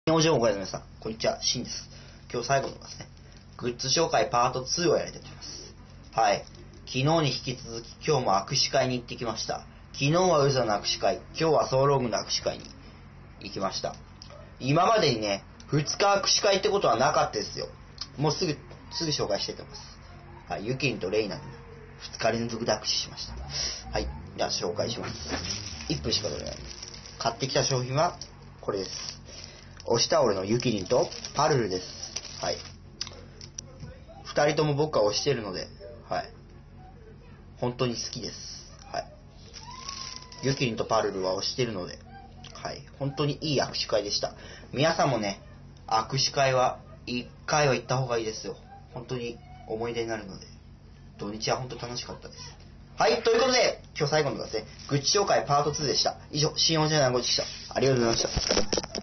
おじょうございました。こんにちは、シンです。今日最後のですね、グッズ紹介パート2をやりたいと思います。はい。昨日に引き続き今日も握手会に行ってきました。昨日はウザの握手会、今日はソーローグの握手会に行きました。今までにね、2日握手会ってことはなかったですよ。もうすぐ紹介したいと思います。はい。ユキリンとレイナに2日連続で握手しました。はい。じゃあ紹介します。1分しか取れない。買ってきた商品はこれです。押しタオルのユキリンとパルルです。はい。2人とも僕は推してるので、はい。本当に好きです。はい。ユキリンとパルルは推してるので、はい。本当にいい握手会でした。皆さんもね、握手会は1回は行った方がいいですよ。本当に思い出になるので、土日は本当に楽しかったです。はい。ということで、今日最後のですね、グッズ紹介パート2でした。以上、新オンジャーナゴチでした。ありがとうございました。